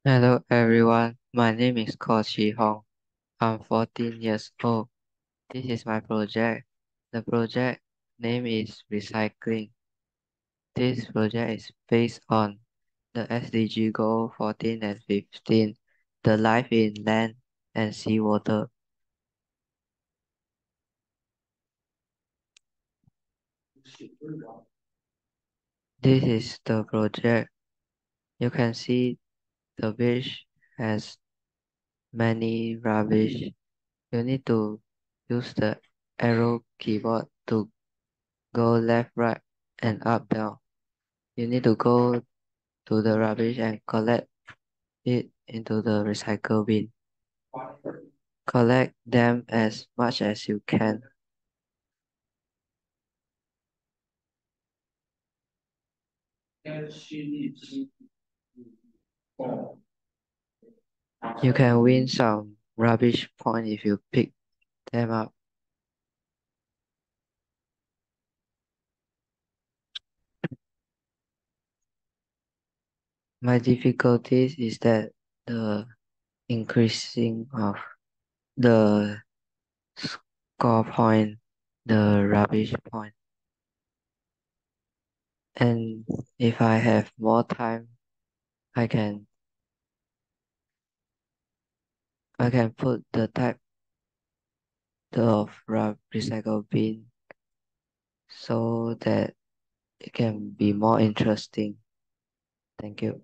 Hello everyone, my name is Ko Chi Hong. I'm 14 years old. This is my project. The project name is Recycling. This project is based on the SDG goal 14 and 15, the life in land and seawater. This is the project. You can see the beach has many rubbish. You need to use the arrow keyboard to go left, right, and up, down. You need to go to the rubbish and collect it into the recycle bin. Collect them as much as you can. You can win some rubbish point if you pick them up. My difficulties is that the increasing of the score point, the rubbish point. And if I have more time, I can I can put the type of recycle bin so that it can be more interesting. Thank you.